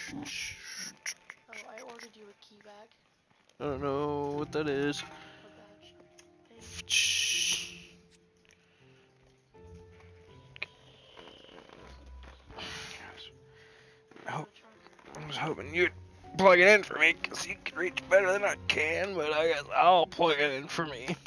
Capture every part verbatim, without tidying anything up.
Oh, I ordered you a key bag. I don't know what that is. A badge. I, hope, I was hoping you'd plug it in for me, because you can reach better than I can, but I guess I'll plug it in for me.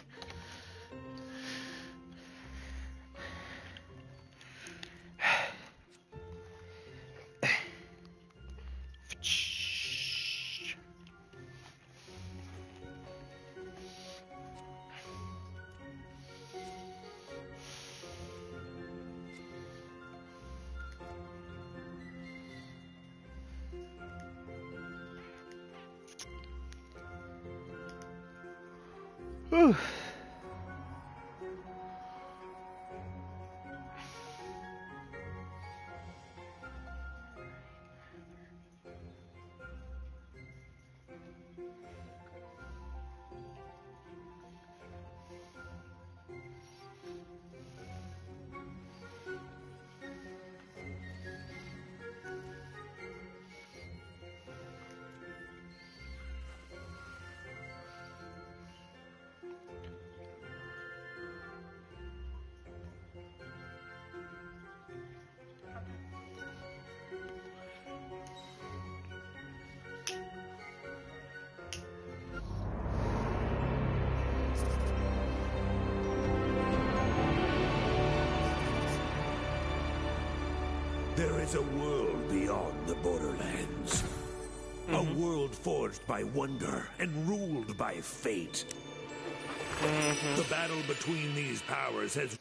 Whew. There is a world beyond the borderlands. Mm-hmm. A world forged by wonder and ruled by fate. Mm-hmm. The battle between these powers has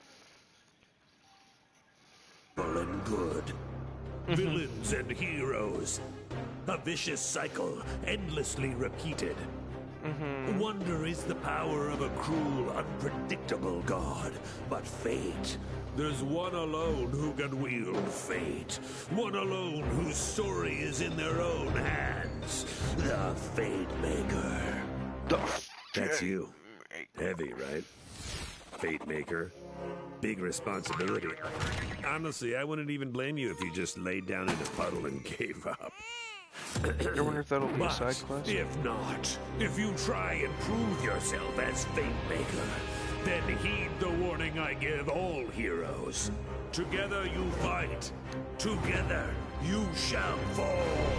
evil and good. Mm-hmm. Villains and heroes. A vicious cycle, endlessly repeated. Mm-hmm. Wonder is the power of a cruel, unpredictable god. But fate... there's one alone who can wield fate. One alone whose story is in their own hands. The Fate Maker. The That's you. Heavy, right? Fate Maker. Big responsibility. Honestly, I wouldn't even blame you if you just laid down in a puddle and gave up. I wonder if that'll be a side quest. If not, if you try and prove yourself as Fate Maker, then heed the warning I give all heroes. Together you fight. Together you shall fall.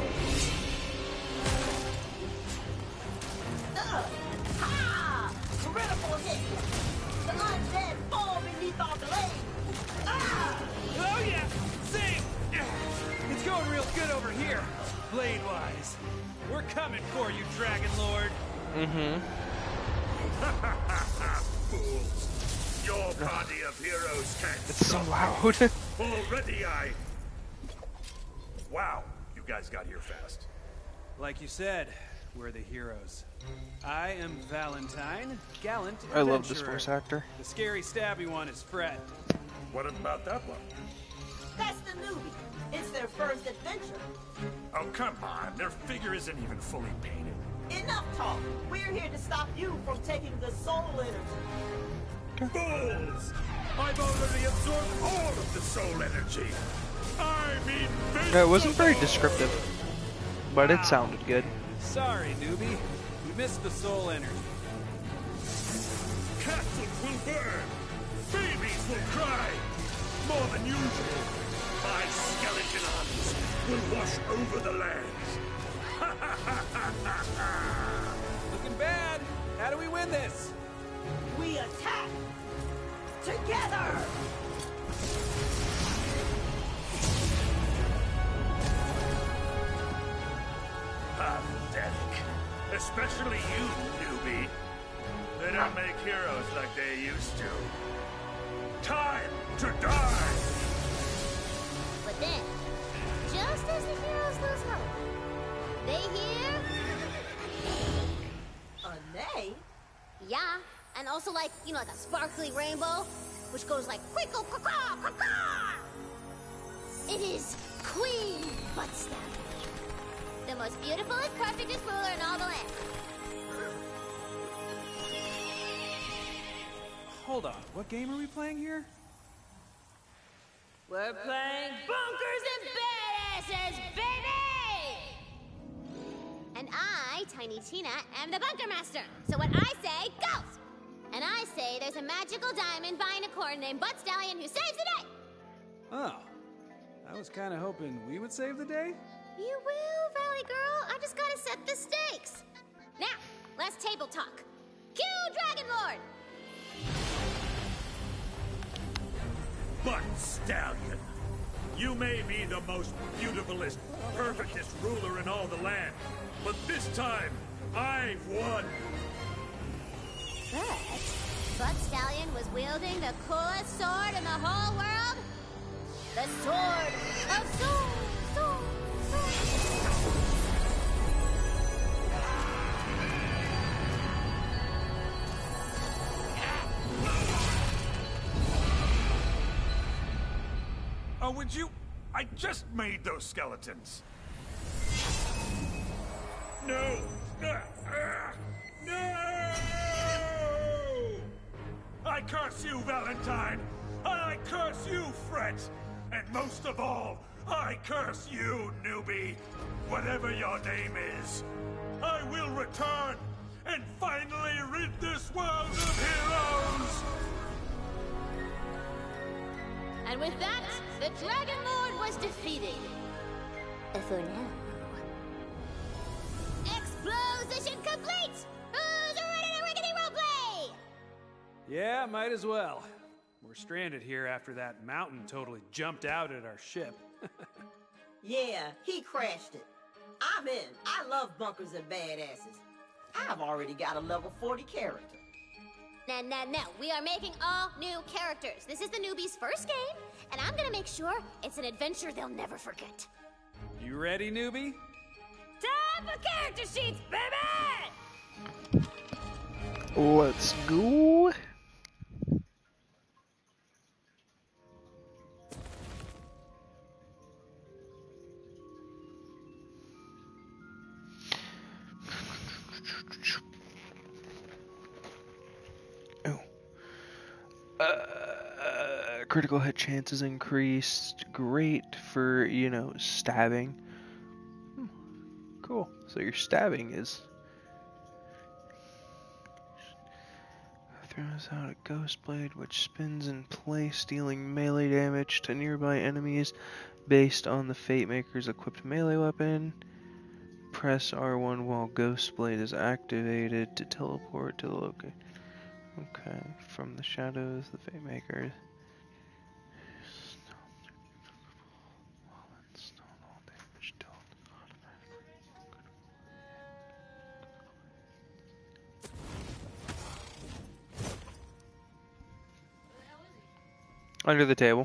Uh, ha! Critical hit! The undead fall beneath our blade! Ah! Oh yeah! Sing! It's going real good over here, blade-wise. We're coming for you, Dragon Lord. Mm-hmm. Fools! Your party of heroes can't It's so stop loud. me. Already I... Wow, you guys got here fast. Like you said, we're the heroes. I am Valentine, gallant I love this adventurer. voice actor. The scary stabby one is Fred. What about that one? That's the newbie. It's their first adventure. Oh, come on. Their figure isn't even fully painted. Enough talk. We're here to stop you from taking the soul energy. Fools! I've already absorbed all of the soul energy. I'm invincible! No, it wasn't very descriptive, but it sounded good. Sorry, newbie. We missed the soul energy. Castles will burn. Babies will cry. More than usual. My skeleton armies will wash over the lands. Looking bad. How do we win this? We attack! Together! Pathetic. Especially you, newbie. They don't make heroes like they used to. Time to die! But then, just as the heroes lose hope, they hear... A neigh? Yeah, and also like, you know, like a sparkly rainbow, which goes like quickle caw caw caw. It is Queen Buttstab, the most beautiful and perfectest ruler in all the land. Hold on, what game are we playing here? We're playing Bunkers and Badasses, baby! me, Tina, am the bunker master. So what I say goes. And I say there's a magical diamond buying a corn named Butt Stallion who saves the day. Oh. I was kind of hoping we would save the day. You will, Valley Girl. I just gotta set the stakes. Now, let's table talk. Cue Dragon Lord! Butt Stallion, you may be the most beautifulest, perfectest ruler in all the land, but this time, I've won. But Butt Stallion was wielding the coolest sword in the whole world. The Sword of Sword, Sword, Sword. Oh, would you? I just made those skeletons. No! Uh, uh, no! I curse you, Valentine! I curse you, Fret! And most of all, I curse you, newbie! Whatever your name is, I will return and finally rid this world of heroes! And with that, the Dragon Lord was defeated. For now. Explosion complete! Who's ready to rickety roleplay? Yeah, might as well. We're stranded here after that mountain totally jumped out at our ship. Yeah, he crashed it. I'm in. I love bunkers and badasses. I've already got a level forty character. No, no, no. We are making all new characters. This is the newbie's first game, and I'm gonna make sure it's an adventure they'll never forget. You ready, newbie? Time for character sheets, baby! Let's go. Oh. Uh, critical hit chance is increased. Great for, you know, stabbing. Hmm. Cool. So your stabbing is... Throws out a ghost blade which spins in place, dealing melee damage to nearby enemies based on the Fate Maker's equipped melee weapon. Press R one while ghost blade is activated to teleport to the location. Okay, from the shadows, the Fate Maker. Under the table.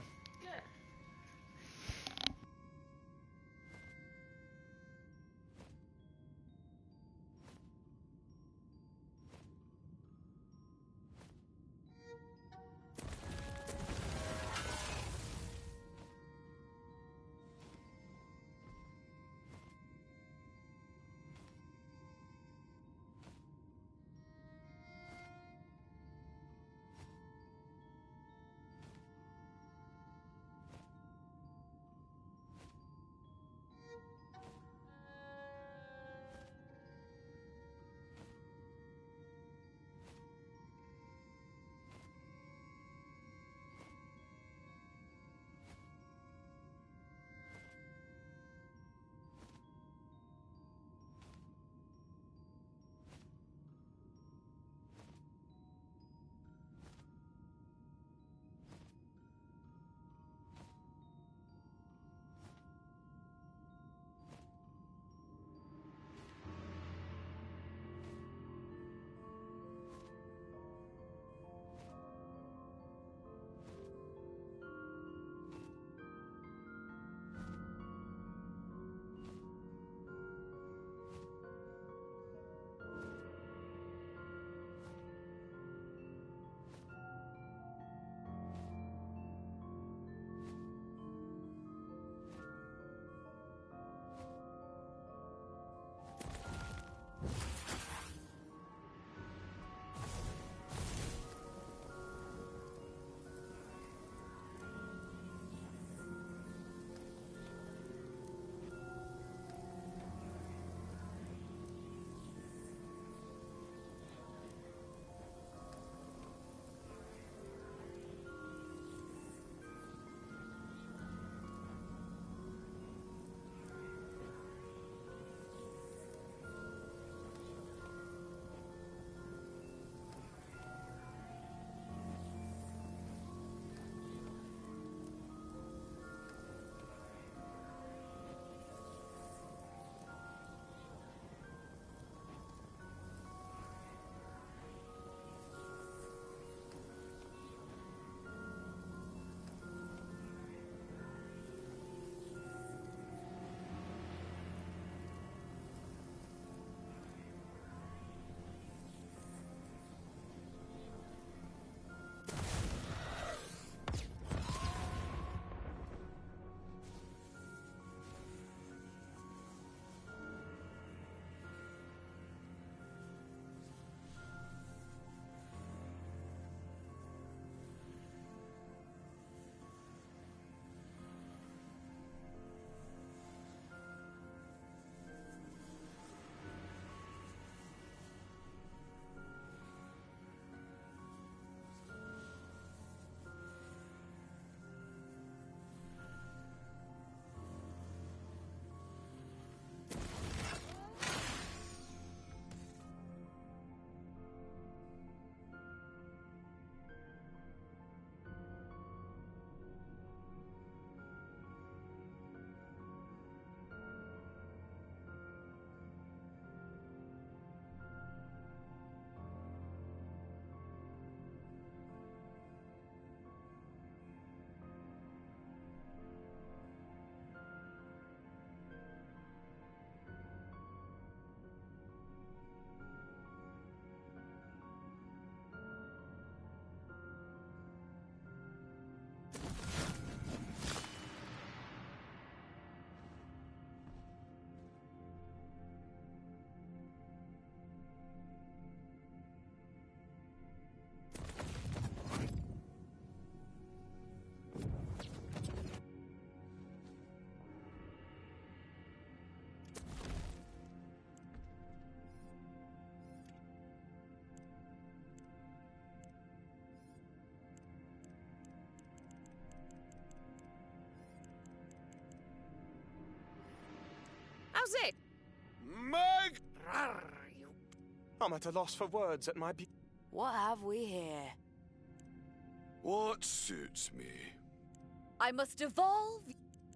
it? Meg! Rawr, you... I'm at a loss for words at my be- What have we here? What suits me? I must evolve.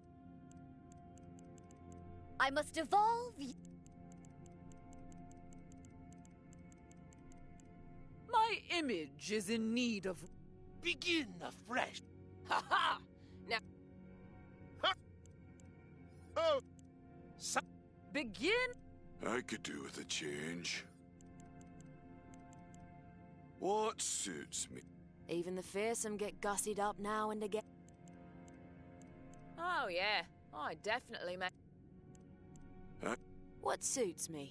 I must evolve. My image is in need of... Begin afresh. Ha ha! Now... Oh! So... Begin? I could do with a change. What suits me? Even the fearsome get gussied up now and again. Oh, yeah. I definitely make... Huh? What suits me?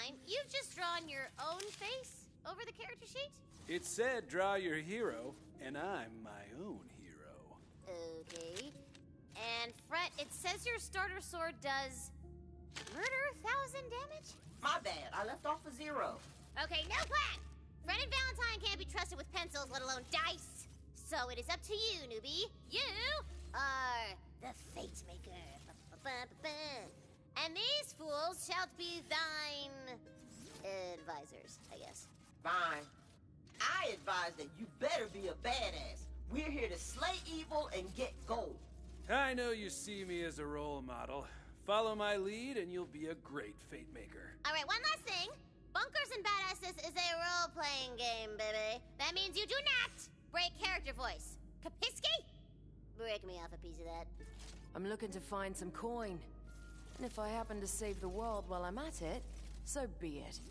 Valentine, you've just drawn your own face over the character sheet? It said draw your hero, and I'm my own hero. Okay. And Fret, it says your starter sword does murder thousand damage? My bad. I left off a zero. Okay, no plan! Fred and Valentine can't be trusted with pencils, let alone dice. So it is up to you, newbie. You are the Fate Maker. Ba-ba-ba-ba-ba. And these fools shall be thine advisors, I guess. Fine. I advise that you better be a badass. We're here to slay evil and get gold. I know you see me as a role model. Follow my lead and you'll be a great Fate Maker. All right, one last thing. Bunkers and Badasses is a role-playing game, baby. That means you do not break character voice. Kapiski? Break me off a piece of that. I'm looking to find some coin. And if I happen to save the world while I'm at it, so be it.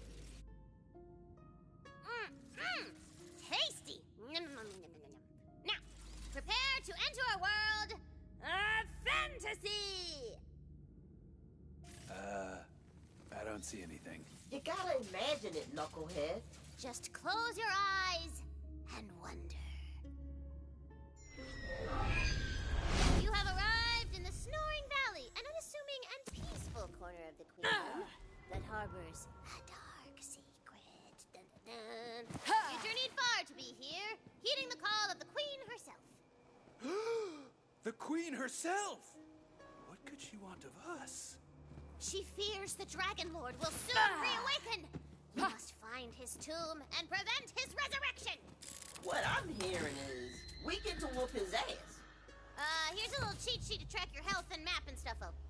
Mmm, mmm, tasty. Nom, nom, nom, nom, nom, nom. Now, prepare to enter a world of fantasy. Uh, I don't see anything. You gotta imagine it, knucklehead. Just close your eyes and wonder. You have arrived in the Snoring Valley, an unassuming and peaceful corner of the Queen that harbors a dark secret. Dun, dun, dun. You journeyed far to be here, heeding the call of the Queen herself. The Queen herself! What could she want of us? She fears the Dragon Lord will soon reawaken. You must find his tomb and prevent his resurrection. What I'm hearing is we get to whoop his ass. Uh, here's a little cheat sheet to track your health and map and stuff up.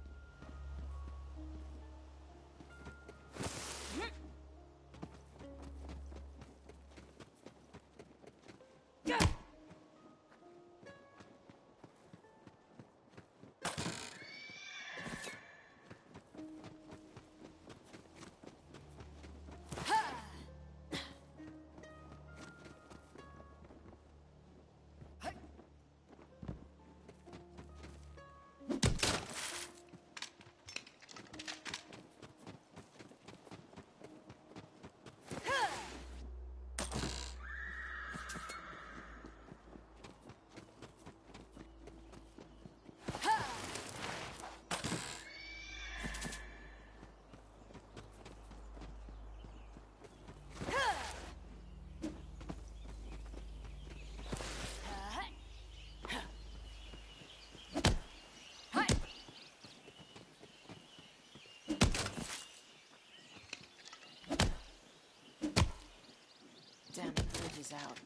Damn, the bridge is out.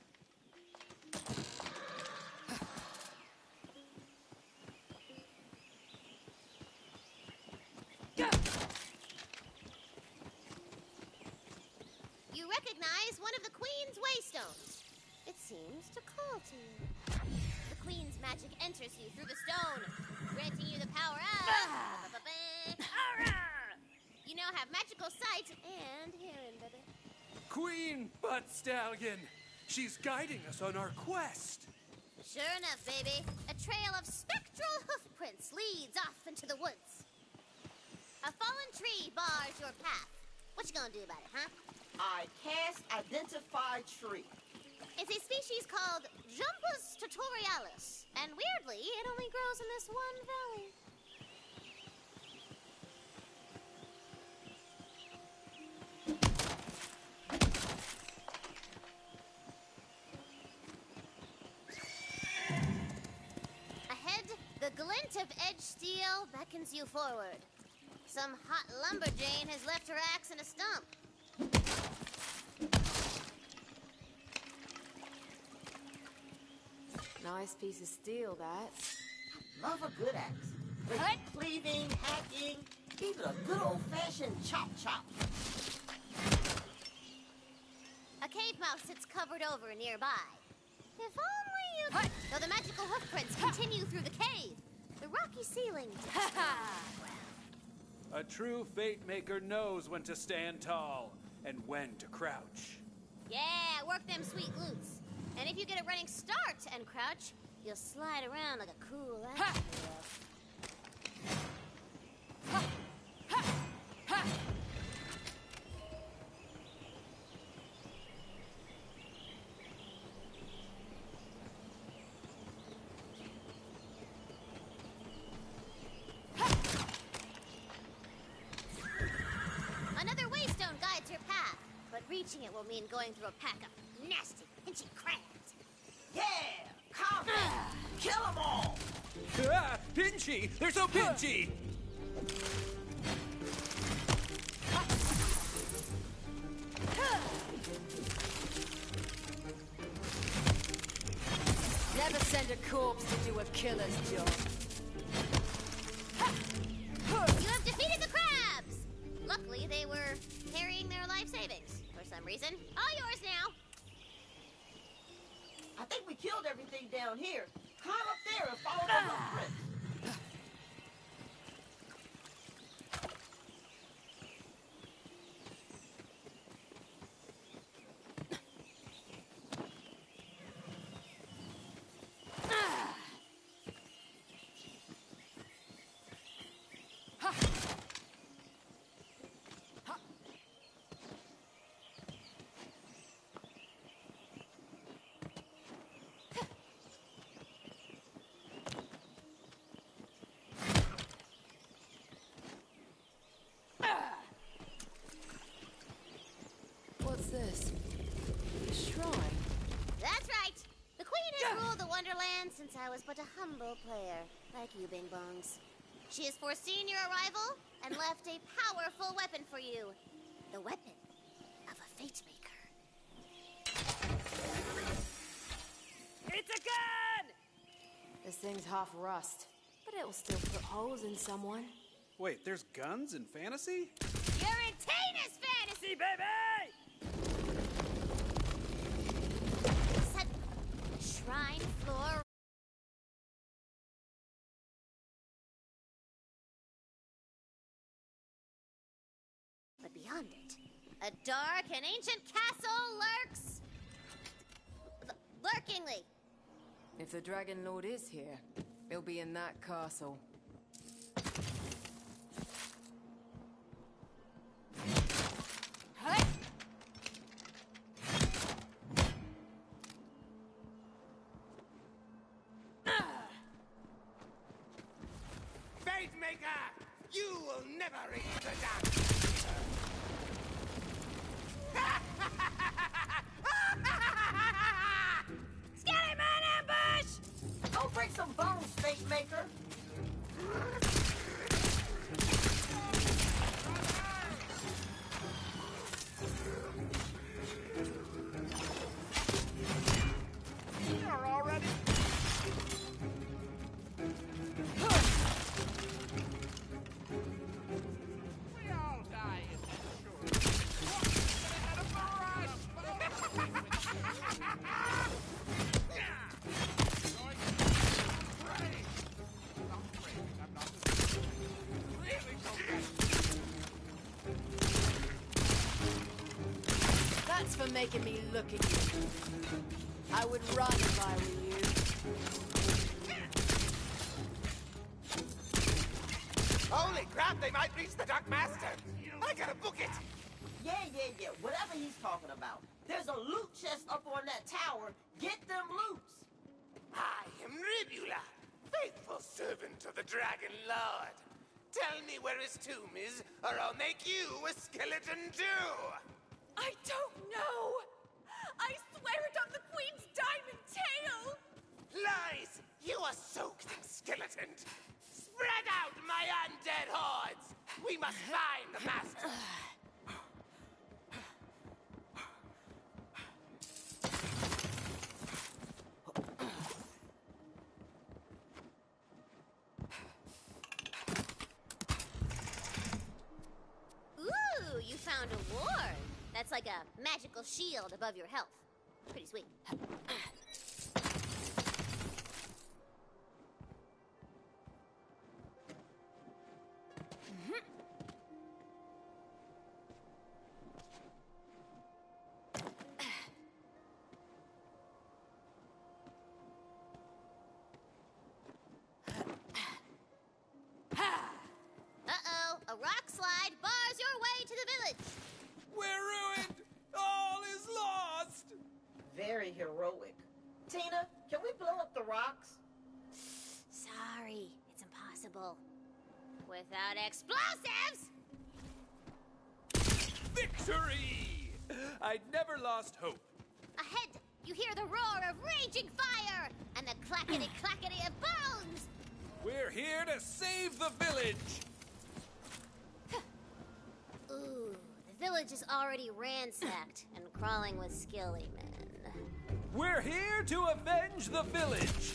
You recognize one of the Queen's waystones. It seems to call to you. The Queen's magic enters you through the stone, granting you the power of... You now have magical sight and hearing, baby. Queen Butt Stallion! She's guiding us on our quest! Sure enough, baby. A trail of spectral hoofprints leads off into the woods. A fallen tree bars your path. What you gonna do about it, huh? I cast Identify Tree. It's a species called Jumpus tutorialis, and weirdly, it only grows in this one valley. Ahead, the glint of edge steel beckons you forward. Some hot lumberjane has left her axe in a stump. Nice piece of steel, that. Love a good axe. With cleaving, hacking, even a good old-fashioned chop-chop. A cave mouse sits covered over nearby. If only you... Though the magical hoofprints continue through the cave, the rocky ceiling... A true Fate Maker knows when to stand tall and when to crouch. Yeah, work them sweet glutes. And if you get a running start and crouch, you'll slide around like a cool action hero. Catching it will mean going through a pack of nasty, pinchy crabs. Yeah! Combat! Kill them all! Ah, pinchy! They're so pinchy! Never send a corpse to do a killer's job. You have defeated the crabs! Luckily, they were carrying their life savings for some reason. All yours now. I think we killed everything down here. Climb up there and follow the footprints. What's this? A shrine? That's right. The Queen has ruled the Wonderland since I was but a humble player, like you, Bing Bongs. She has foreseen your arrival and left a powerful weapon for you. The weapon of a Fate Maker. It's a gun! This thing's half rust, but it will still put holes in someone. Wait, there's guns in fantasy? You're in Tina's fantasy, baby! Set the shrine floor. But beyond it, a dark and ancient castle lurks. L- lurkingly. If the Dragon Lord is here, he'll be in that castle. Hey! Fate Maker! You will never reach the dark! Skellyman ambush! Go bring some bones, Fate Maker. You're already... We all die in this shore. What? Out of the rush! That's for making me look at you. I would run if I were you. Holy crap, they might reach the Dark Master! I gotta book it! Yeah, yeah, yeah, whatever he's talking about. There's a loot chest up on that tower. Get them loots. I am Ribula, faithful servant of the Dragon Lord. Tell me where his tomb is, or I'll make you a skeleton too! I don't know! I swear it on the Queen's diamond tail! Lies! You are soaked in skeleton! Spread out, my undead hordes! We must find the master! Ooh, you found a ward. That's like a magical shield above your health. Pretty sweet. Uh-oh, a rock slide bars your way to the village. We're ruined! All is lost! Very heroic. Tina, can we blow up the rocks? Sorry, it's impossible. Without explosives! Victory! I'd never lost hope. Ahead, you hear the roar of raging fire and the clackety-clackety of bones! We're here to save the village! Ooh, the village is already ransacked and crawling with skilly men. We're here to avenge the village!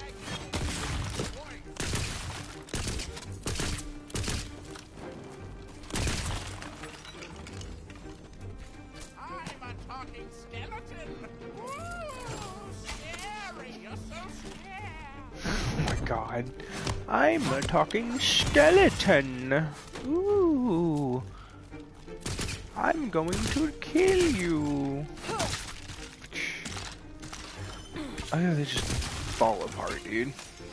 I'm a talking skeleton! Ooh, scary! You're so scared! Oh my god. I'm a talking skeleton! Ooh. I'm going to kill you! Oh yeah, they just fall apart, dude.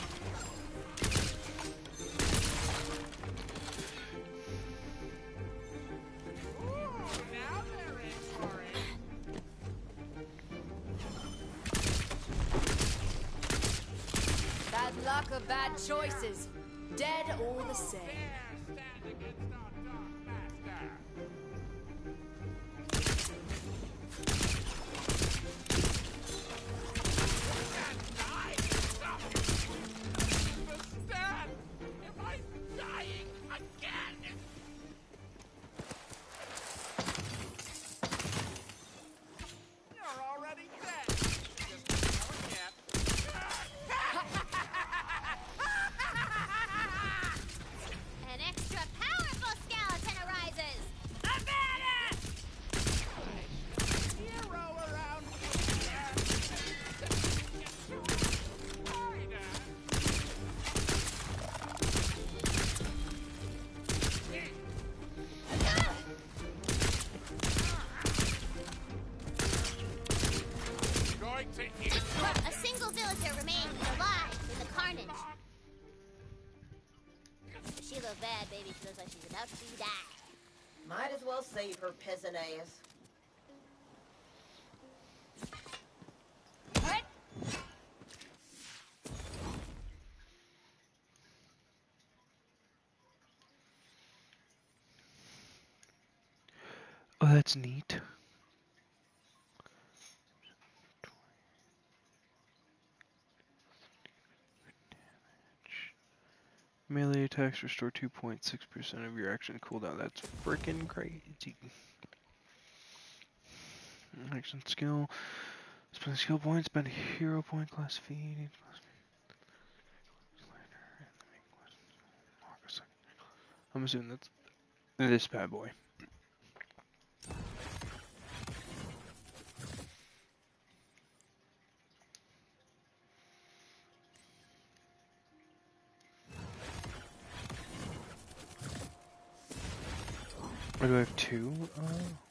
Bad luck or bad choices. Dead all the same. An extra powerful skeleton arises! Hero around Going to eat. A single villager remains alive in the carnage. She look bad, baby. She looks like she's about to die. Might as well save her peasant ass. Oh, that's neat. Melee attacks restore two point six percent of your action cooldown. That's freaking crazy. Action skill. Spend skill points, spend hero point class feed. I'm assuming that's this bad boy. Or do I have two? Oh.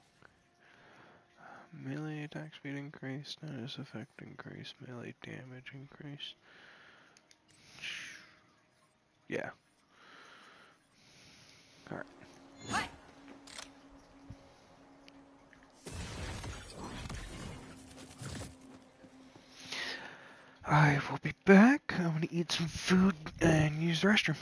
Melee attack speed increase, status effect increase, melee damage increase. Yeah. Alright. I will be back. I'm gonna eat some food and use the restroom.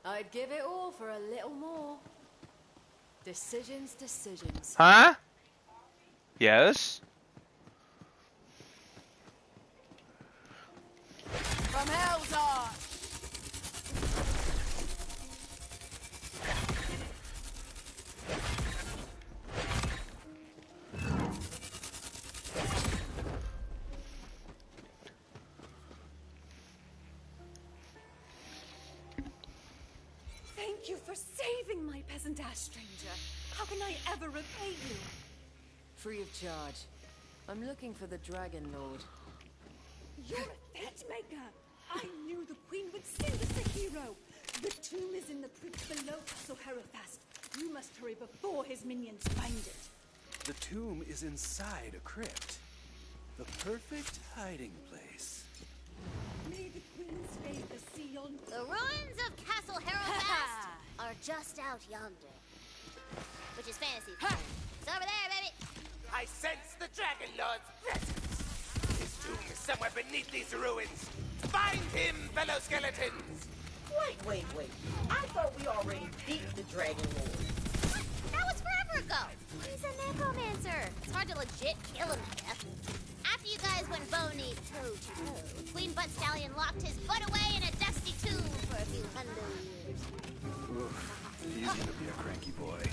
I'd give it all for a little more. Decisions, decisions. Huh? Yes? From Hell's Arch! Thank you for saving my peasant ass stranger. How can I ever repay you? Free of charge. I'm looking for the Dragon Lord. You're a threat maker. I knew the queen would send us a hero. The tomb is in the crypt below Castle Herofast. You must hurry before his minions find it. The tomb is inside a crypt. The perfect hiding place. May the queen stay the seal. The ruins of Castle Herofast are just out yonder. Which is fantasy. It's over there, baby. I sense the Dragon Lord's presence. His tomb is somewhere beneath these ruins. Find him, fellow skeletons! Wait, wait, wait. I thought we already beat the Dragon Lord. What? That was forever ago. He's a necromancer. It's hard to legit kill him to death. After you guys went bony toe to toe, Queen Butt Stallion locked his butt away in a dusty tomb for a few hundred years. Oof, he's gonna be a cranky boy.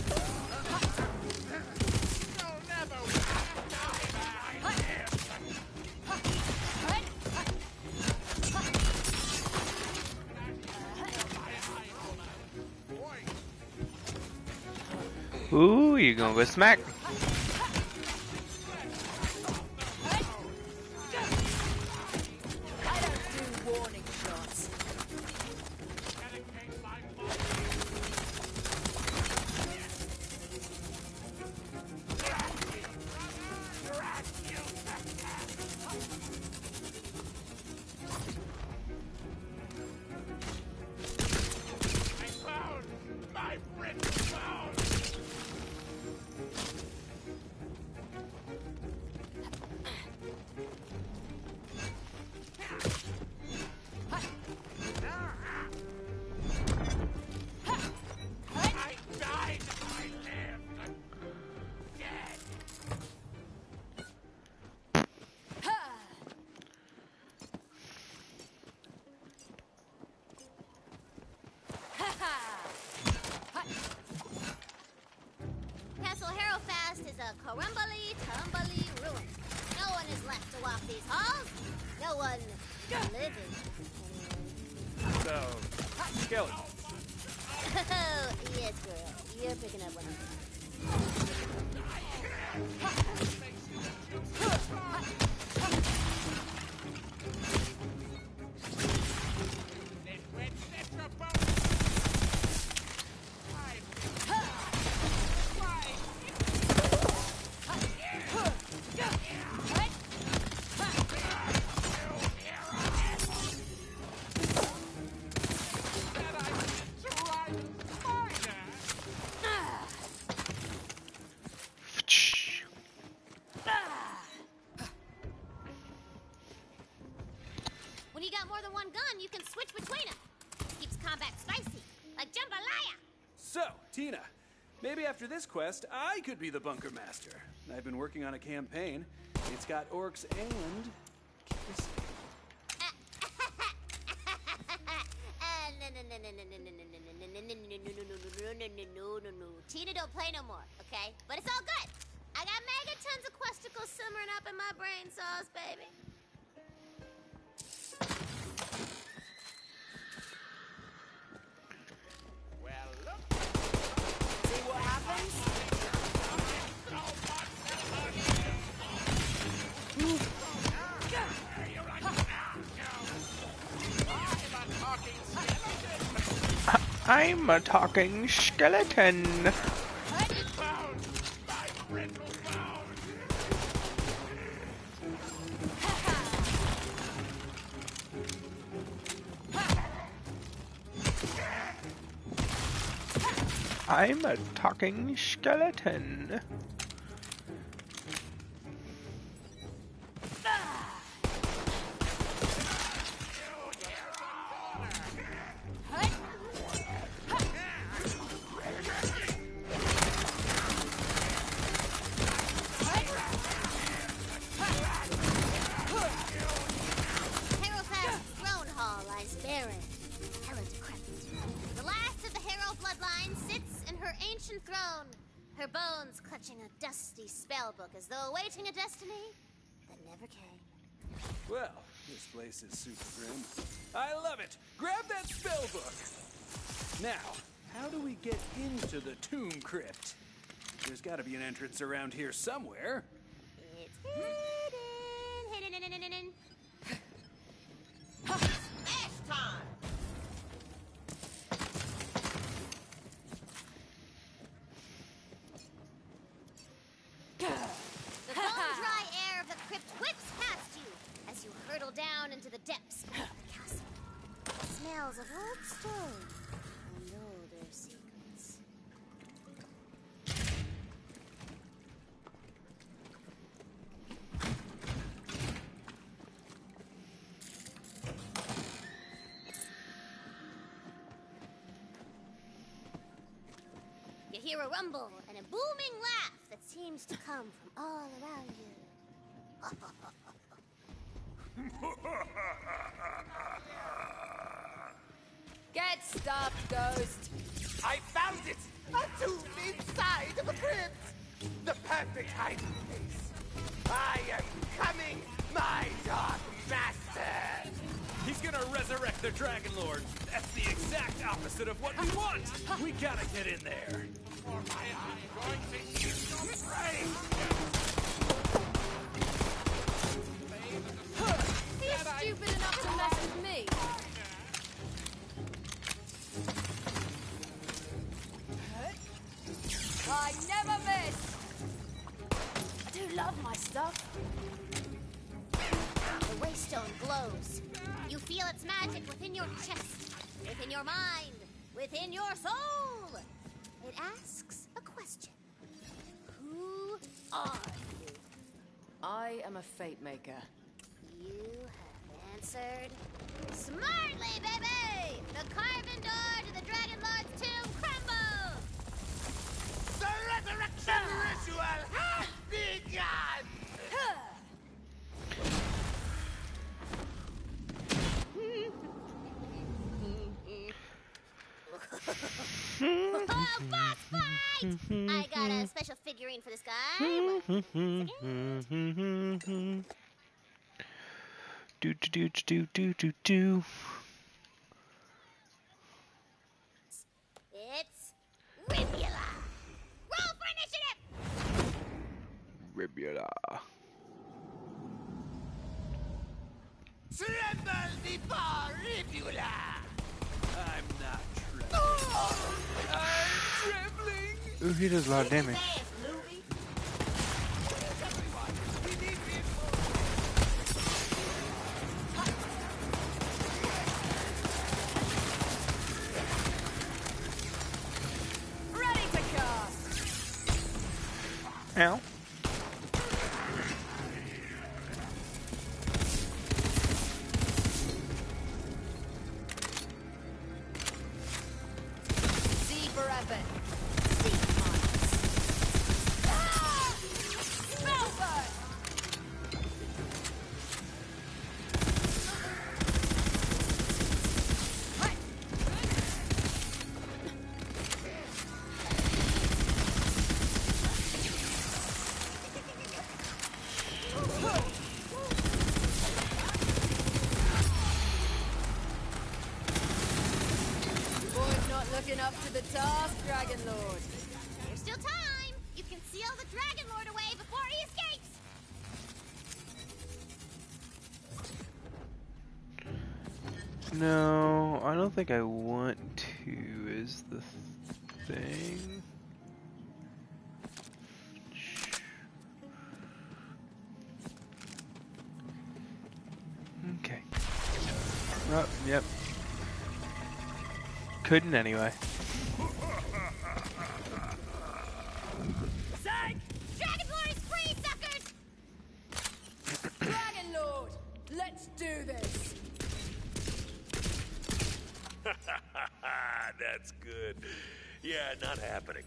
Ooh, you gonna go smack? I don't do warning shots. Castle Herofast is a crumbly, tumbly ruin. No one is left to walk these halls. No one living. So, skeleton. Oh, yes, girl. You're picking up one of them. When you got more than one gun, you can switch between them. Keeps combat spicy, like jambalaya. So, Tina, maybe after this quest, I could be the bunker master. I've been working on a campaign. It's got orcs and kissing. No, no, no, no, no, no, no, no, no, no, no, no, no, no, no, no, no, no. Tina don't play no more, okay? But it's all good. I got mega tons of questicles simmering up in my brain sauce, baby. Well, look. See what happens? I'm a talking skeleton. I'm a talking skeleton. ancient throne, her bones clutching a dusty spellbook as though awaiting a destiny that never came. Well, this place is super grim. I love it! Grab that spell book! Now, how do we get into the tomb crypt? There's gotta be an entrance around here somewhere. It's hidden, hidden, hidden, hidden, hidden. Smash time! The bone-dry air of the crypt whips past you as you hurtle down into the depths of the castle. Smells of old stone and older secrets. You hear a rumble and a booming laugh that seems to come from all around you. Get stuffed, Ghost. I found it! A tomb inside of a crypt! The perfect hiding place. I am coming, my dark master! He's gonna resurrect the Dragon Lord. That's the exact opposite of what we want. We gotta get in there. Or I am going to shoot your brain! He's stupid enough to mess with me. I never miss. I do love my stuff. The waystone glows. You feel its magic within your chest, within your mind, within your soul. It asks a question. Who are you? I am a fate maker. You have answered smartly, baby! The carven door to the Dragon Lord's tomb crumbles! The resurrection ritual has begun! Oh, boss fight! I got a special figurine for this guy. One second. Do do do do do do do. It's Ribula! Roll for initiative! Ribula. Tremble before Ribula! I'm not trembling. I'm trembling! Ooh, he does a lot of damage. Ready to cast. Ow. C for effort. C for mines. Ah! Spellburn! Right. Boy's not looking up to the task, Dragon Lord. There's still time! You can seal the Dragon Lord away before he escapes! No, I don't think I want to, is the thing. Okay. Oh, yep. Couldn't anyway. Psych! Dragon Lord is free, suckers! Dragon Lord, let's do this. That's good. Yeah, not happening.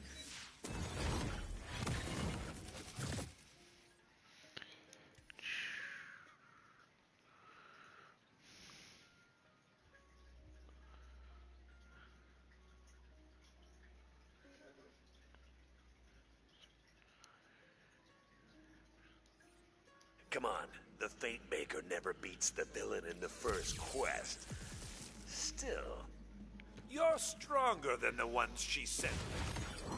Come on, the Fate Maker never beats the villain in the first quest. Still, you're stronger than the ones she sent me.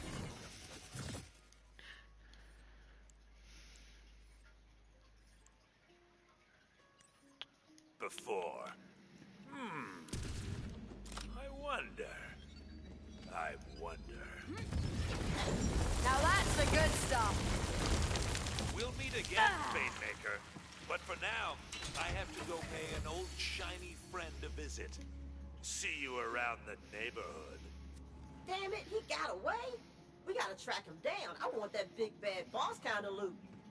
Before. Hmm. I wonder. I wonder. Now that's the good stuff. We'll meet again, ah. Fate Maker. But for now, I have to go pay an old shiny friend a visit. See you around the neighborhood. Damn it, he got away? We gotta track him down. I want that big bad boss kind of loot.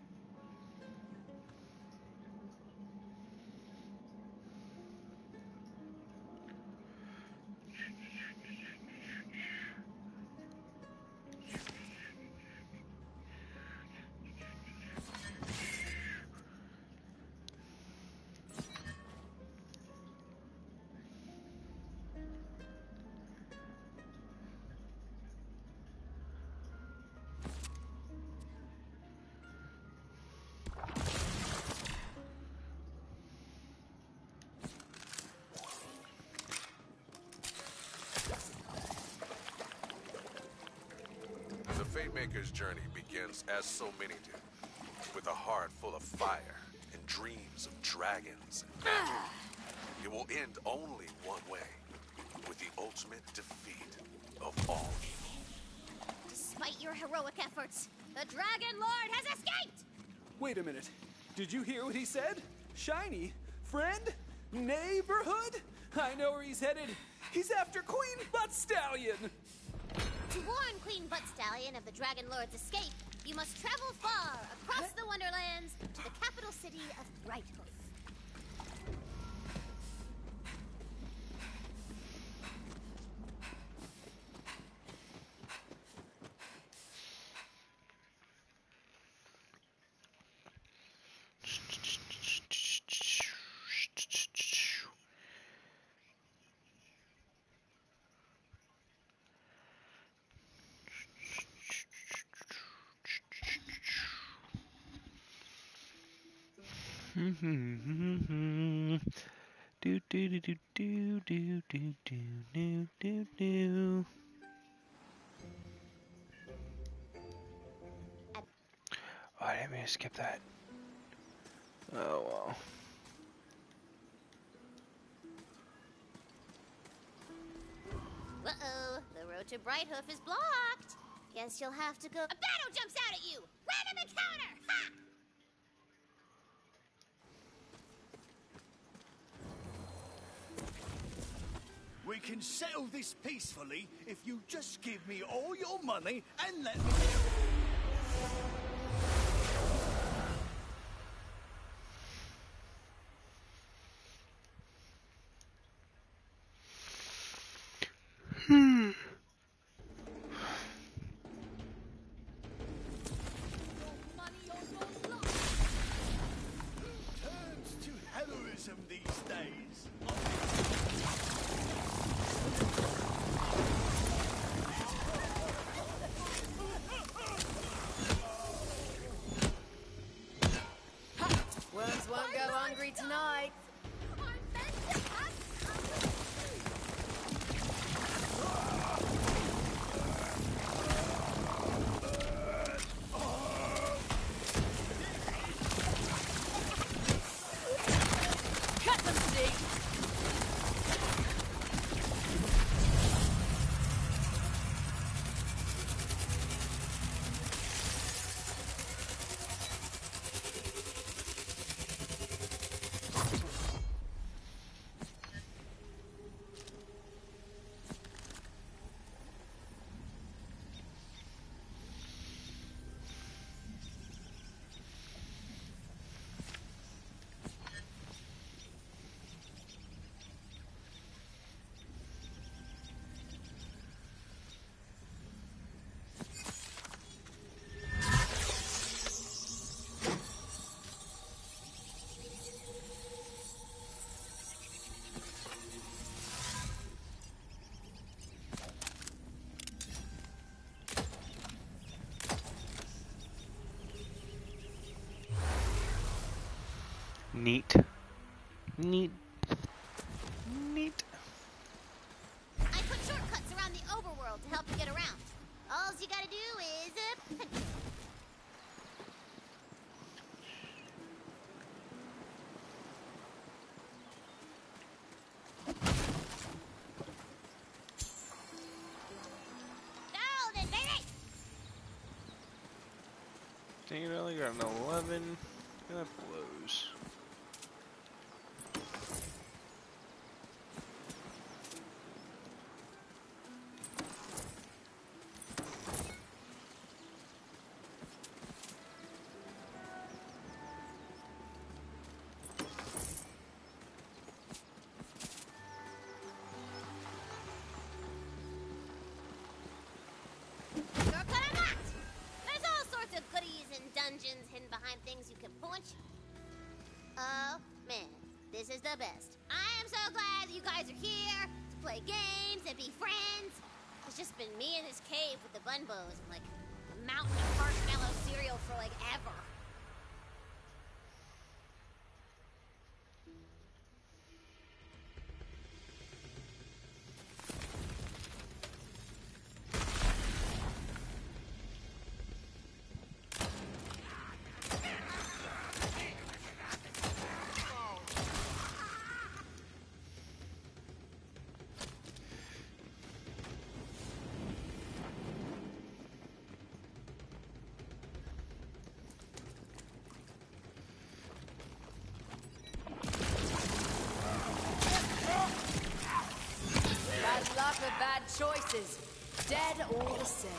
The Fatemaker's journey begins as so many do, with a heart full of fire and dreams of dragons and magic. It will end only one way, with the ultimate defeat of all evil. Despite your heroic efforts, the Dragon Lord has escaped! Wait a minute. Did you hear what he said? Shiny? Friend? Neighborhood? I know where he's headed. He's after Queen Butt Stallion! To warn Queen Butt Stallion of the Dragon Lord's escape, you must travel far across the Wonderlands to the capital city of Brighthoof. do do do do do do do do do do. Oh, I didn't mean to skip that. Oh well. Uh-oh, the road to Brighthoof is blocked. Guess you'll have to go. A battle jumps out at you! Random encounter! Ha! We can settle this peacefully if you just give me all your money and let me... Hmm. Turns to heroism these days. Neat. Neat. Neat. I put shortcuts around the overworld to help you get around. All you gotta do is uh, punch. Golden, baby! Dang it, I only got an eleven. That blows. Shortcut unlocked! There's all sorts of goodies and dungeons hidden behind things you can punch. Oh, man. This is the best. I am so glad that you guys are here to play games and be friends. It's just been me in this cave with the bunbos and, like, a mountain of marshmallow cereal for, like, ever. Bad luck or bad choices. Dead all the same.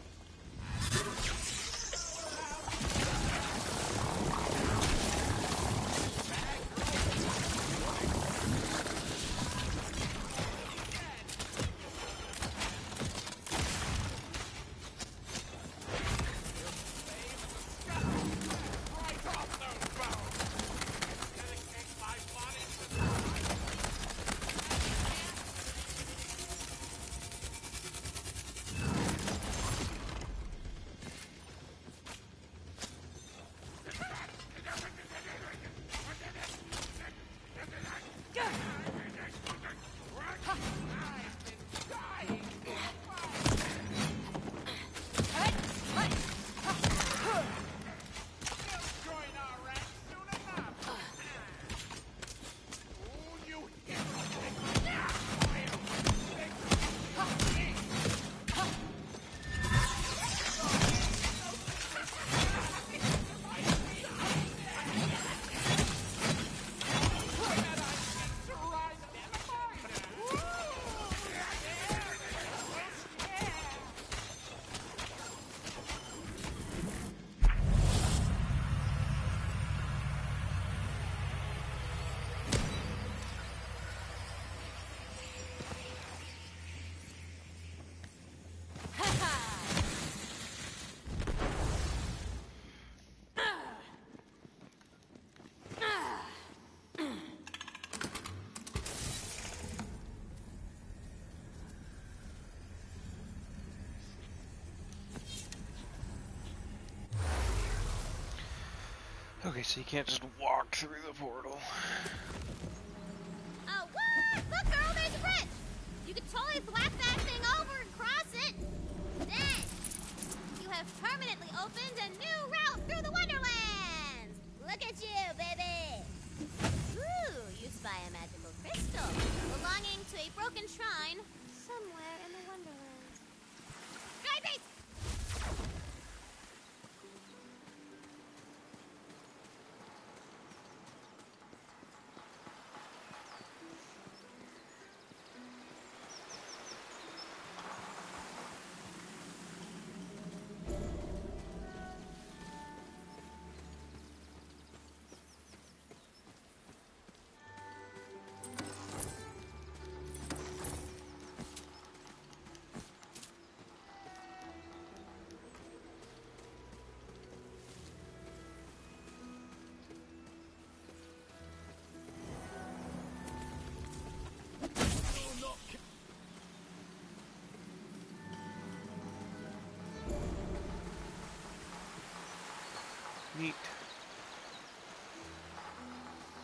Okay, so you can't just walk through the portal. Oh, what? Look, girl, there's a bridge! You could totally thwack that thing over and cross it! Dang! You have permanently opened a new route through the Wonderlands! Look at you, baby! Ooh, you spy a magical crystal belonging to a broken shrine somewhere in the Wonderlands. Dry base! Neat.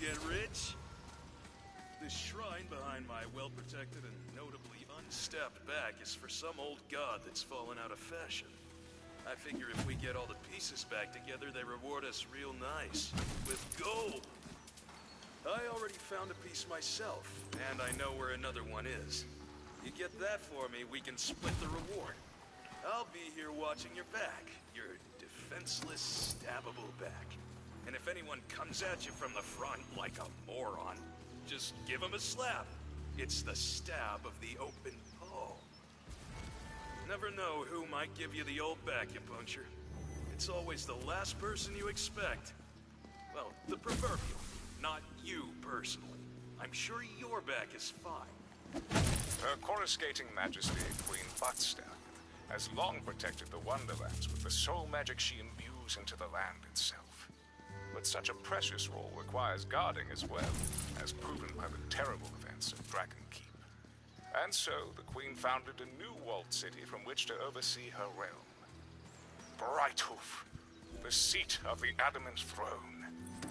get rich? This shrine behind my well-protected and notably unstepped back is for some old god that's fallen out of fashion. I figure if we get all the pieces back together, they reward us real nice. With gold! I already found a piece myself, and I know where another one is. You get that for me, we can split the reward. I'll be here watching your back. Your defenseless, stabbable back. And if anyone comes at you from the front like a moron, just give him a slap. It's the stab of the open palm. Never know who might give you the old acupuncture. It's always the last person you expect. Well, the proverbial, not you personally. I'm sure your back is fine. Her coruscating majesty, Queen Buttstallion, has long protected the Wonderlands with the soul magic she imbues into the land itself. But such a precious role requires guarding as well, as proven by the terrible events of Dragon Keep. And so, the Queen founded a new walled city from which to oversee her realm. Brighthoof, the seat of the Adamant Throne.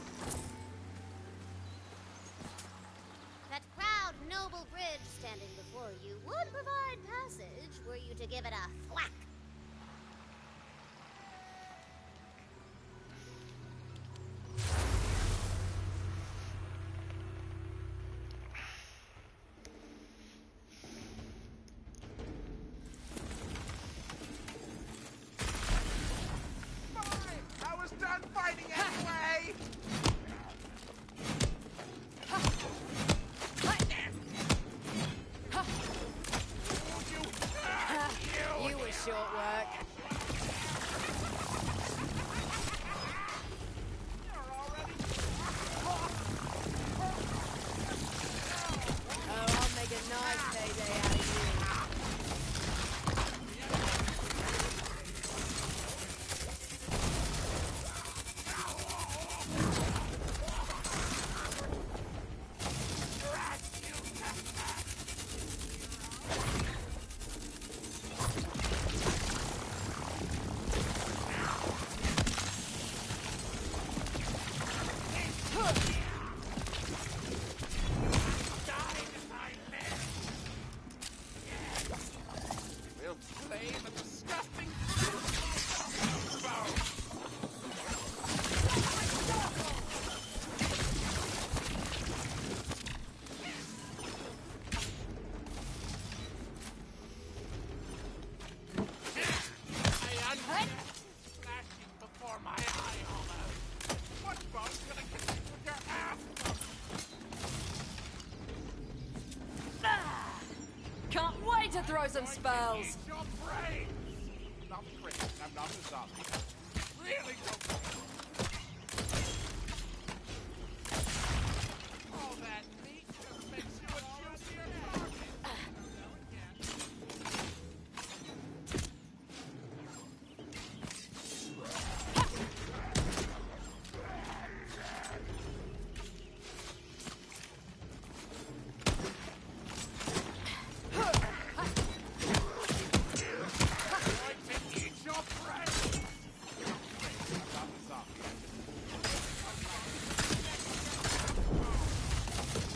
That proud, noble bridge standing before you would provide passage were you to give it a thwack. I was done fighting anyway! You were short work. Oh, I'll make a nice payday out of you. We'll play the disgusting I unhurt flashing before my eye almost. What bone's gonna get you with your ass? Ah, can't wait to throw some spells. Eat your brains! Not Chris, I'm not a zombie. Really don't. All that meat just makes you a juicier target. Eat your brains! I'm not a zombie.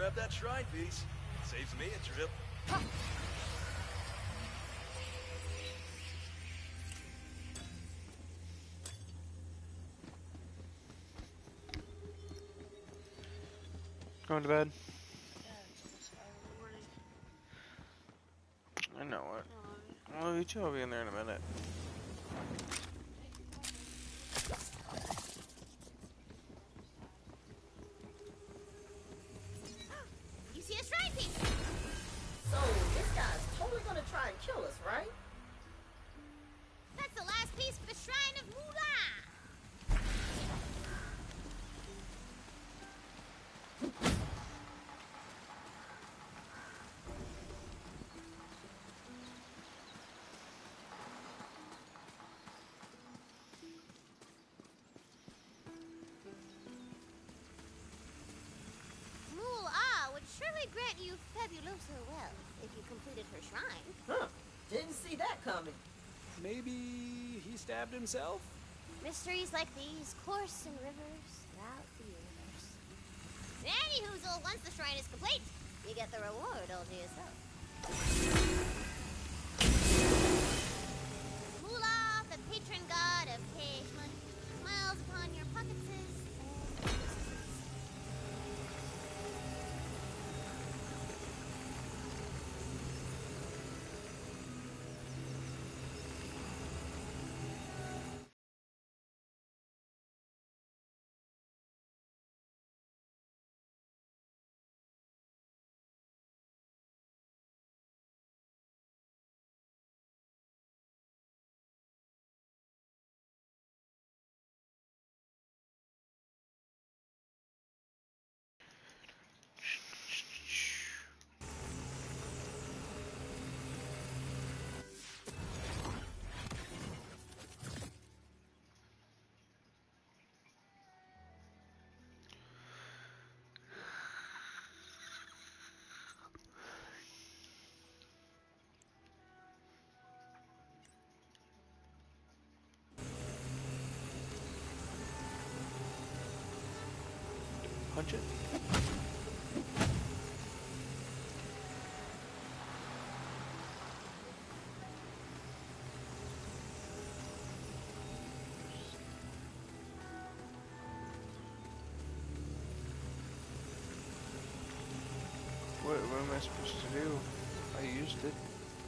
grab that shrine piece. Saves me a trip. Going to bed? I know it. Well, you two will be in there in a minute. You see a shrine piece? So, this guy's totally gonna try and kill us, right? That's the last piece for the Shrine of Moolah! Moolah would surely grant you fabuloso wealth if you completed her shrine. Huh. Didn't see that coming. Maybe he stabbed himself? Mysteries like these course in rivers throughout the universe. Anyhoozle, once the shrine is complete, you get the reward all to yourself. Moolah, the patron god of cash money, smiles upon your pockets and Punch it. What, what am I supposed to do? I used it.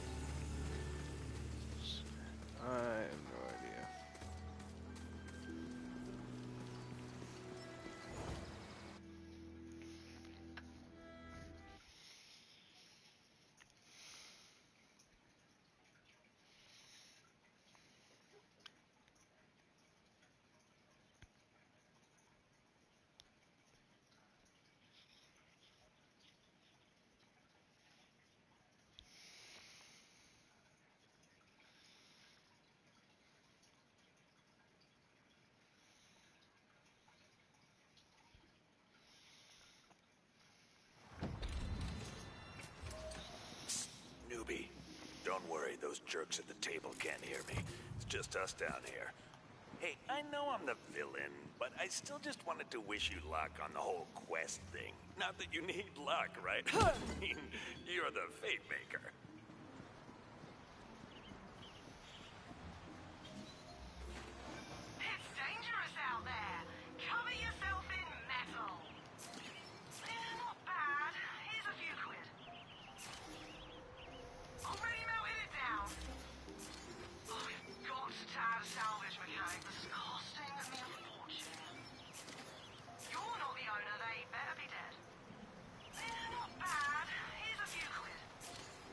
I have no idea. Newbie, don't worry, those jerks at the table can't hear me. It's just us down here. Hey, I know I'm the villain, but I still just wanted to wish you luck on the whole quest thing. Not that you need luck, right? I mean, you're the fate maker. It's dangerous out there. Cover yourself in metal. Eh, not bad. Here's a few quid. Already melted it down. Oh, we've got to add a salvage mechanic. This is costing me a fortune. You're not the owner, they better be dead. Eh, not bad. Here's a few quid.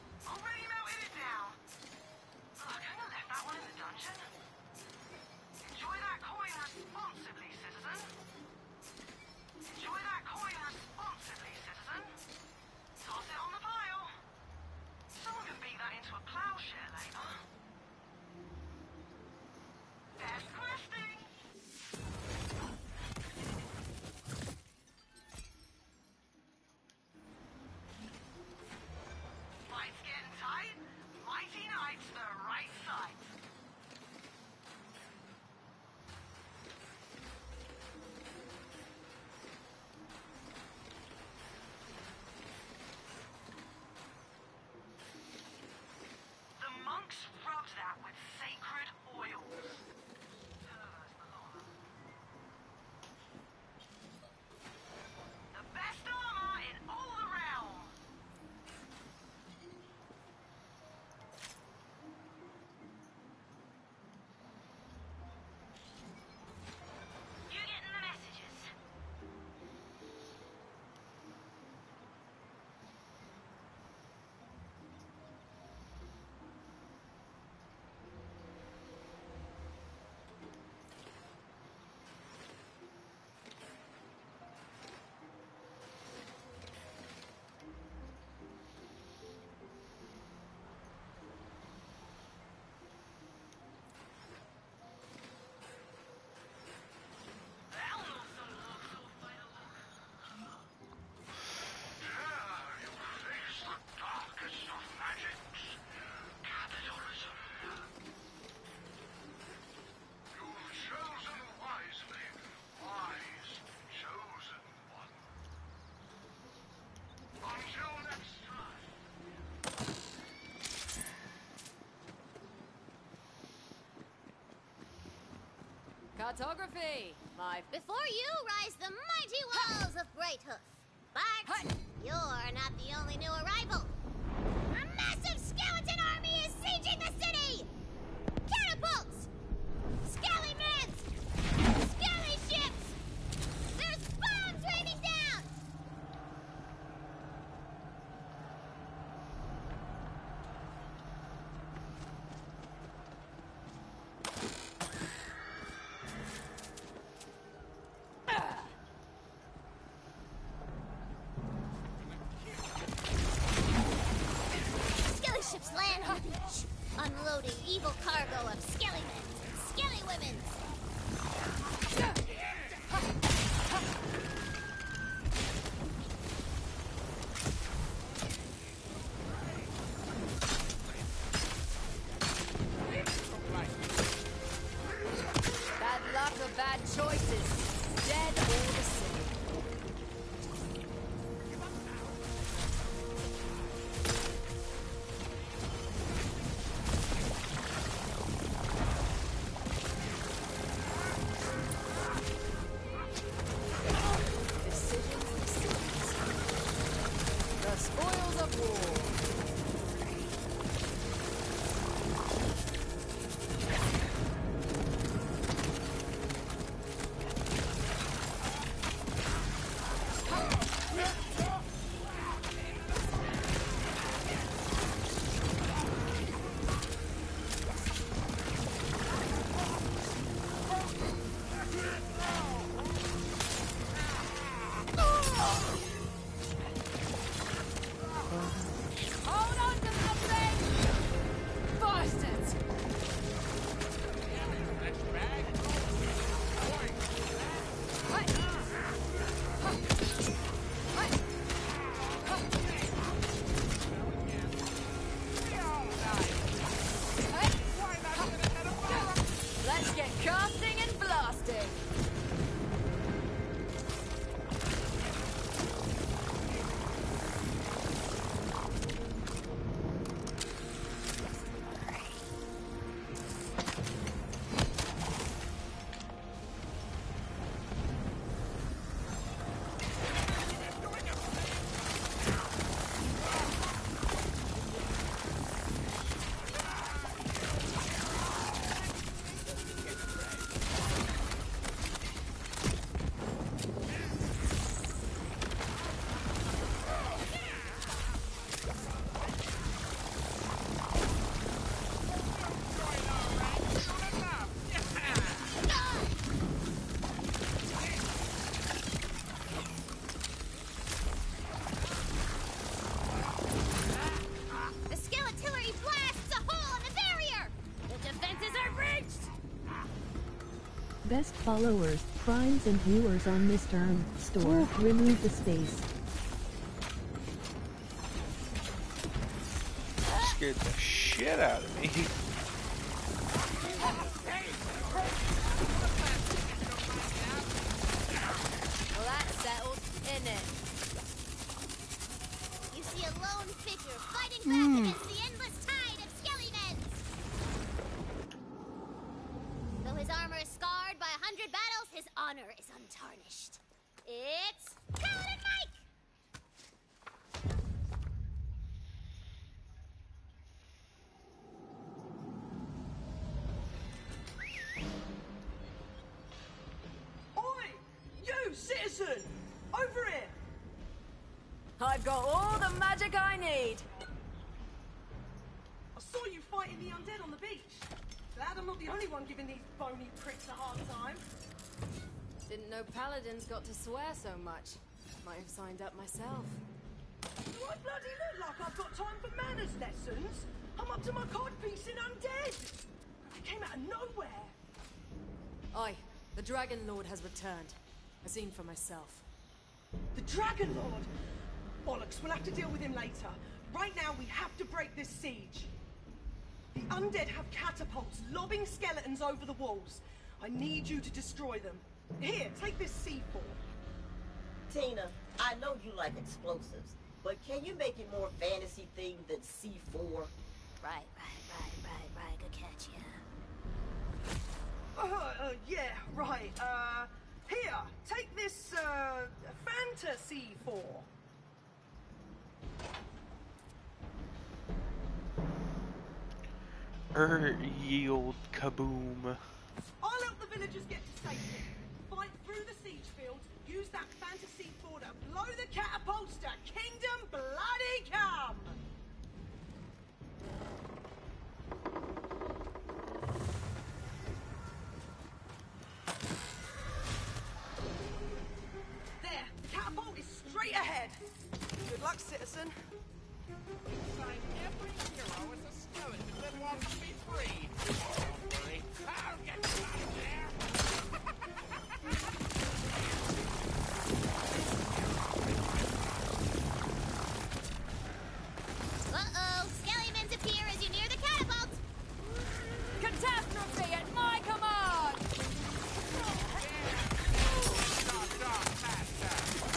Cartography, my... Before you rise the mighty walls of Brighthoof. But you're not the only new arrival. A massive skeleton army is sieging the city! Catapults! Scallymans! Scally ships! There's bombs raining down! Skelly ships land on the beach, unloading evil cargo of skellymen and skelly women. Bad luck or bad choices. Dead or the same. Decisions, decisions. The spoils of war. Hold on to something! Bastards! Let's get casting and blasting! The skelettillery blasts a hole in the barrier! The defenses are breached! Best followers, primes, and viewers on this term. Store. Remove the space. Scared the shit out of me. Well, that's settled, isn't it? You see a lone figure fighting back against the endless tide of skellymen! Though his armor is scarred by a hundred battles, his honor is untarnished. It's Paladin Mike! Oi! You, citizen! Over here! I've got all the magic I need. I saw you fighting the undead on the beach. Glad I'm not the only one giving these bony pricks a hard time. Didn't know paladins got to swear so much. Might have signed up myself. Do I bloody look like I've got time for manners lessons? I'm up to my codpiece in undead! They came out of nowhere! Aye, the Dragon Lord has returned. I've seen for myself. The Dragon Lord? Bollocks, we'll have to deal with him later. Right now, we have to break this siege. The undead have catapults lobbing skeletons over the walls. I need you to destroy them. Here, take this C four. Tina, I know you like explosives, but can you make it more fantasy-themed than C four? Right, right, right, right, right. Good catch, yeah. Uh, uh, yeah, right. Uh, here, take this, uh, fantasy four. Er, yield kaboom. I'll help the villagers get to safety. Fight through the siege fields, use that fantasy four to blow the catapults to Kingdom Bloody Come! There, the catapult is straight ahead. Good luck, citizen. Every hero is a skeleton that wants to be free. Don't worry, I'll get you out of there. Uh-oh, skeletons appear as you near the catapult. Catastrophe at my command! Stop, stop, faster.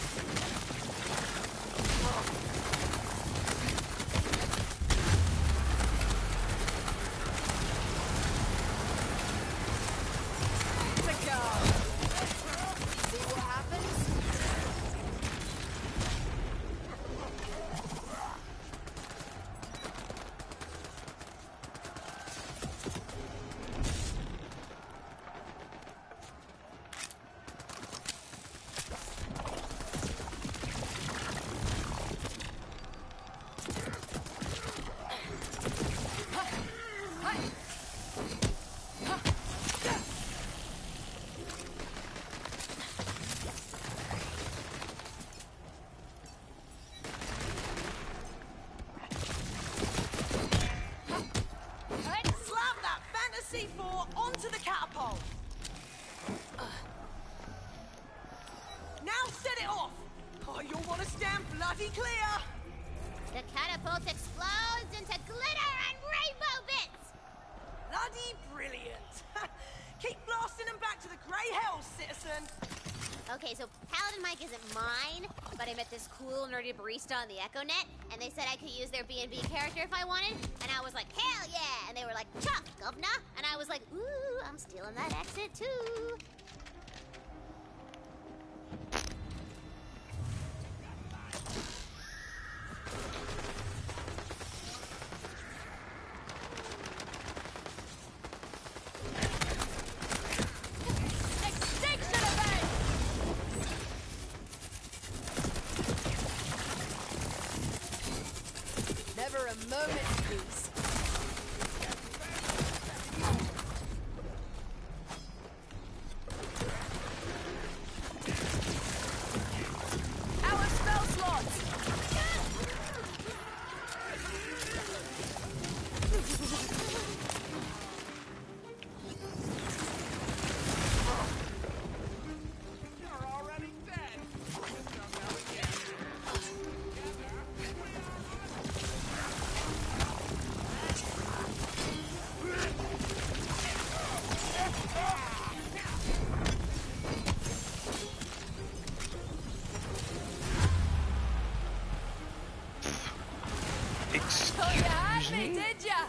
To go! See what happens? Slam that fantasy four onto the catapult. Now set it off. Oh, you'll want to stand bloody clear. The catapult explodes into glitter and rainbow bits. Bloody brilliant. Keep blasting them back to the Grey Hells, citizen. Okay, so Paladin Mike isn't mine, but I met this cool nerdy barista on the EchoNet, and they said I could use their B and B character if I wanted, and I was like, hell yeah! And they were like, chuck, governor! And I was like, ooh, I'm stealing that accent too. Extinction event! Never a moment's peace. Our spell slots! You're already dead. Just don't know it yet. Oh, you had me, did ya?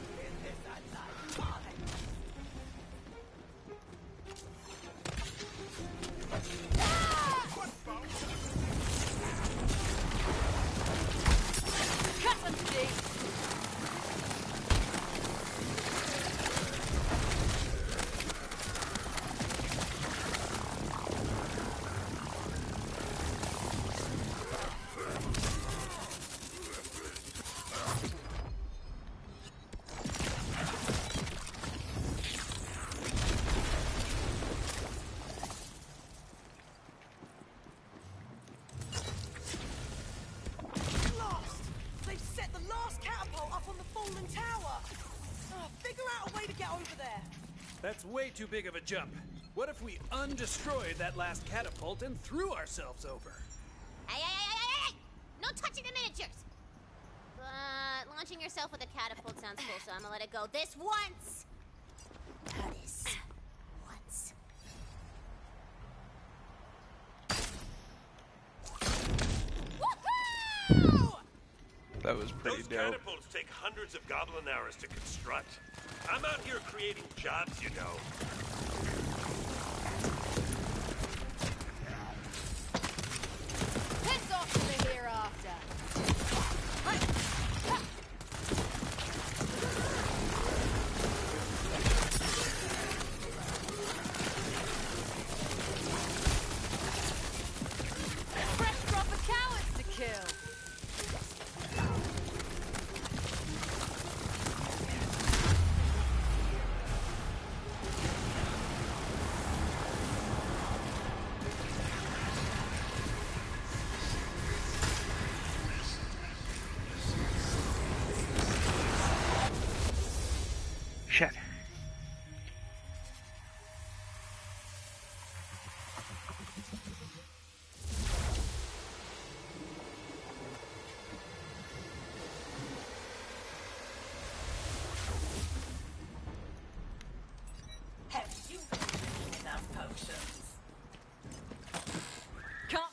Cut them deep. Lost! They've set the last catapult up on the fallen tower. Oh, figure out a way to get over there. That's way too big of a jump. What if we undestroyed that last catapult and threw ourselves over? Hey, hey, hey, hey, hey, hey! No touching the miniatures! But launching yourself with a catapult sounds cool, so I'm gonna let it go this once! This once. Woohoo! That was pretty Those catapults take hundreds of goblin hours to construct. I'm out here creating jobs, you know. Piss off to the hereafter. Fresh crop of cowards to kill. Shit. Have you enough potions? Come.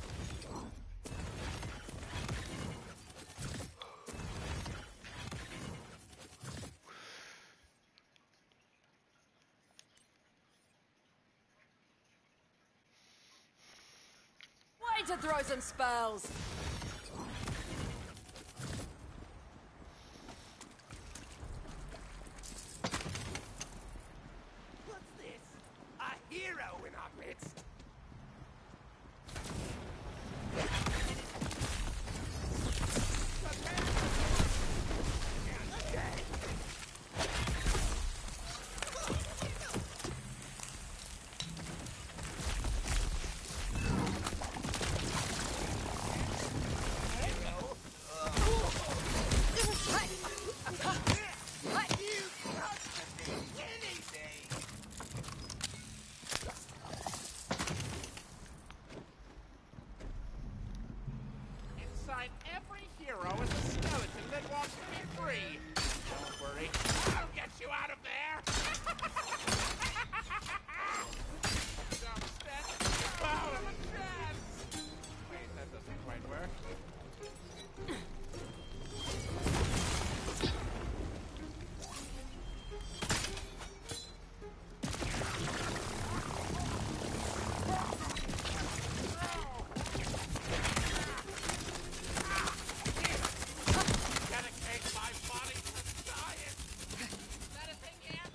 Way to throw some spells. What's this? A hero in our midst. Inside every hero is a skeleton that wants to be free. Don't worry, I'll get you out of there. Dumb step. Wow, have a chance. Wait, that doesn't quite work. Dedicate my body to science. Is that a thing, yeah?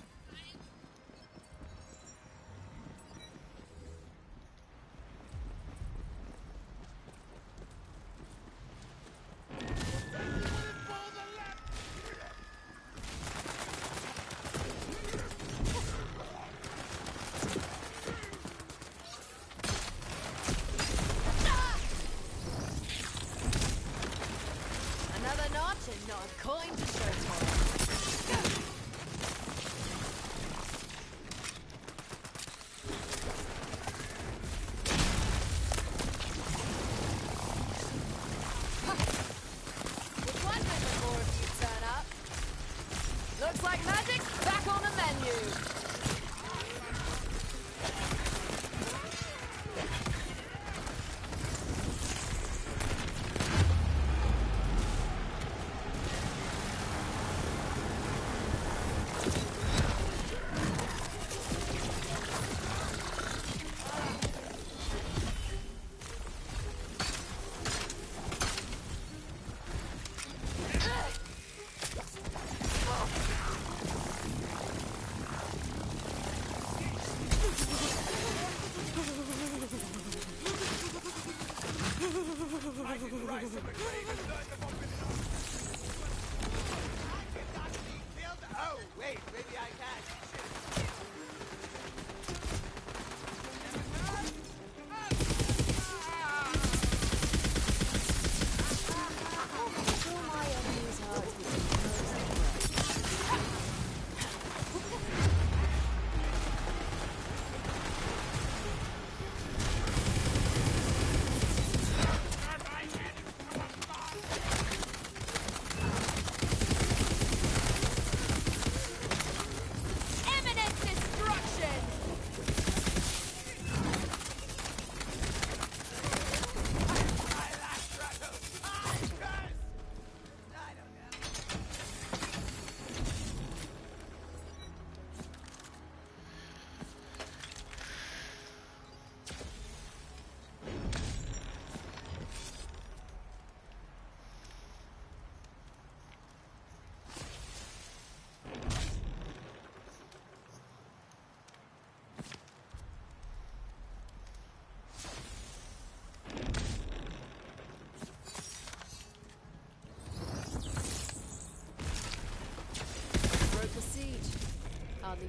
Another notch and not a coin to show for it. Which one did before if you turn up? Looks like magic back on the menu. I can rise from the grave and learn the forbidden art. I cannot be killed. Oh, wait, maybe I can. Fill my enemy's hearts with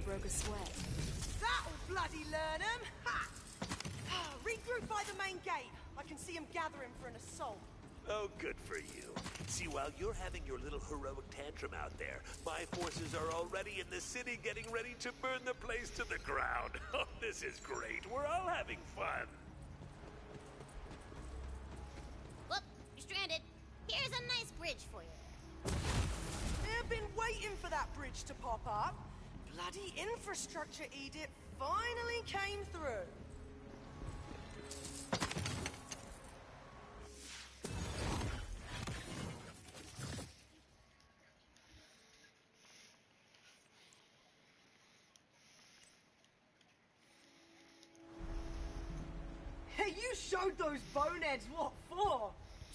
broke a sweat. That'll bloody learn 'em! Ha! Regroup by the main gate. I can see 'em gathering for an assault. Oh, good for you. See, while you're having your little heroic tantrum out there, my forces are already in the city getting ready to burn the place to the ground. Oh, this is great. We're all having fun. Whoop, you're stranded. Here's a nice bridge for you. I've been waiting for that bridge to pop up. Bloody infrastructure edict finally came through. Hey, you showed those boneheads what for?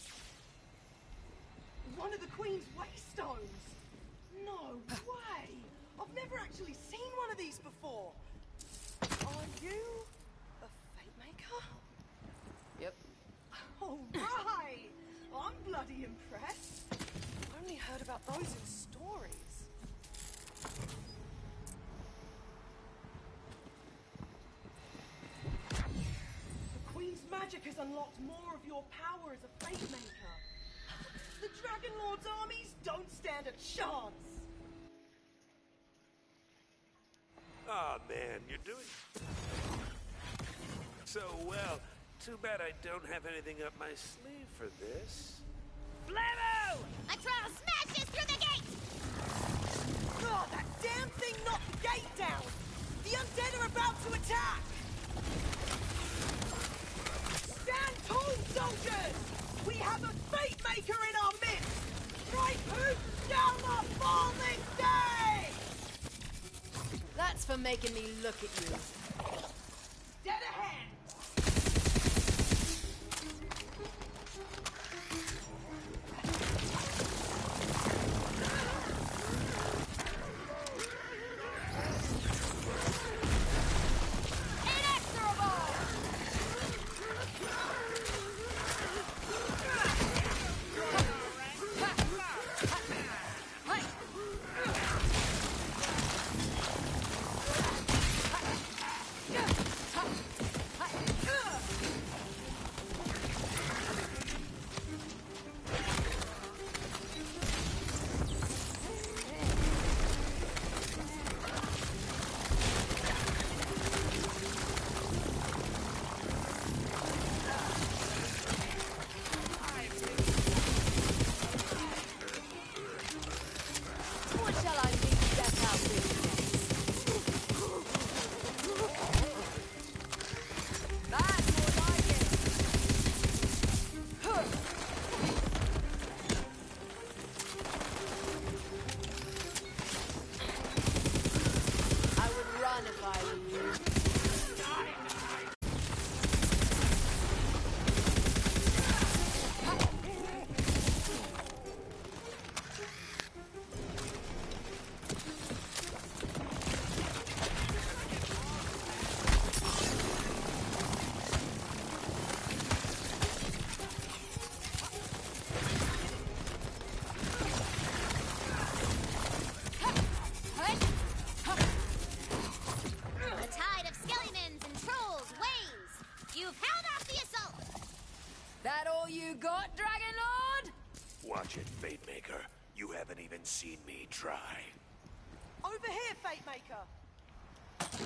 One of the Queen's waystones. No way! I've never actually seen one of these before. Are you a fate maker? Yep. All right! I'm bloody impressed. I've only heard about those in stories. The Queen's magic has unlocked more of your power as a fate maker. The Dragon Lord's armies don't stand a chance. Aw, oh, man, you're doing so well. Too bad I don't have anything up my sleeve for this. Blammo! I try to smash this through the gate! Oh, that damn thing knocked the gate down! The undead are about to attack! Stand tall, soldiers! We have a fate maker in our midst! Right hoops down the falling day! That's for making me look at you. Dead ahead! Watch it, Fate Maker. You haven't even seen me try. Over here, Fate Maker!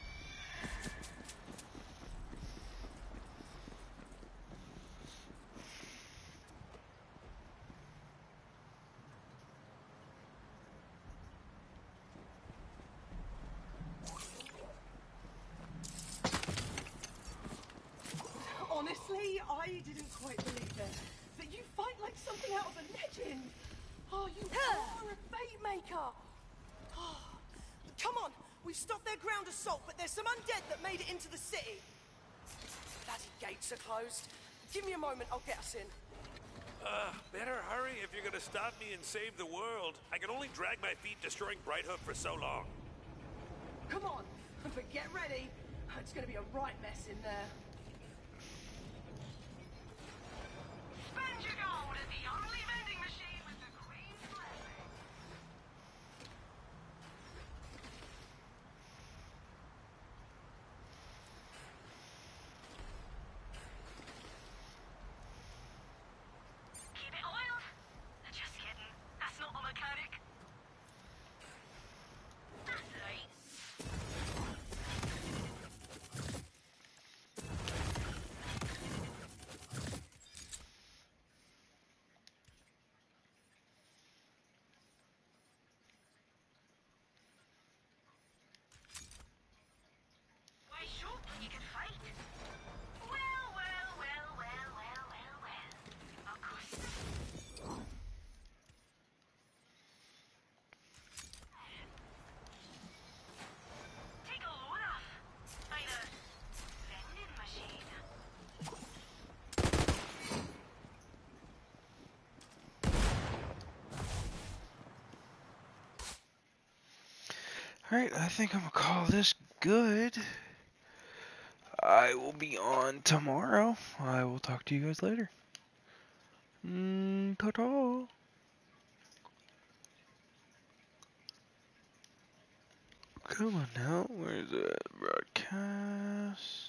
Honestly, I didn't quite believe it. But you fight like something out of a legend. Oh, you are a Fate Maker. Oh, come on, we've stopped their ground assault, but there's some undead that made it into the city. Bloody gates are closed. Give me a moment, I'll get us in. Uh, better hurry if you're gonna stop me and save the world. I can only drag my feet destroying Brighthoof for so long. Come on, but get ready. It's gonna be a right mess in there. Spend your gold at the only vending machine with the Queen's blessing. Alright, I think I'm gonna call this good. I will be on tomorrow. I will talk to you guys later. Mm, ta-ta. Come on now, where's the broadcast?